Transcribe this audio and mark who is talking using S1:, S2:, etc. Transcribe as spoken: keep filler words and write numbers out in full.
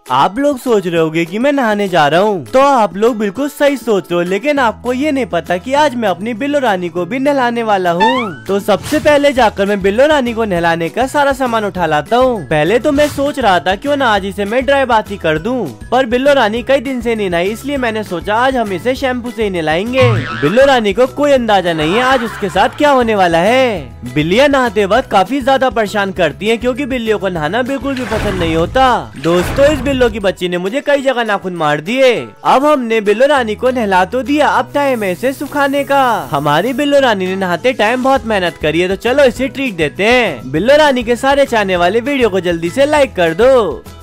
S1: आप लोग सोच रहे होगे कि मैं नहाने जा रहा हूँ, तो आप लोग बिल्कुल सही सोच रहे हो, लेकिन आपको ये नहीं पता कि आज मैं अपनी बिल्लो रानी को भी नहलाने वाला हूँ। तो सबसे पहले जाकर मैं बिल्लो रानी को नहलाने का सारा सामान उठा लाता हूँ। पहले तो मैं सोच रहा था क्यों ना आज इसे मैं ड्राई बाथ ही कर दूं, पर बिल्लो रानी कई दिन से नहीं नहाई, इसलिए मैंने सोचा आज हम इसे शैम्पू से ही नहलाएंगे। बिल्लो रानी को कोई अंदाजा नहीं है आज उसके साथ क्या होने वाला है। बिल्लियाँ नहाते वक्त काफी ज्यादा परेशान करती हैं, क्योंकि बिल्लियों को नहाना बिल्कुल भी पसंद नहीं होता। दोस्तों, इस बिल्लो की बच्ची ने मुझे कई जगह नाखून मार दिए। अब हमने बिल्लो रानी को नहला तो दिया, अब टाइम है इसे सुखाने का। हमारी बिल्लो रानी ने नहाते टाइम बहुत मेहनत करी है, तो चलो इसे ट्रीट देते हैं। बिल्लो रानी के सारे चाहने वाले वीडियो को जल्दी से लाइक कर दो।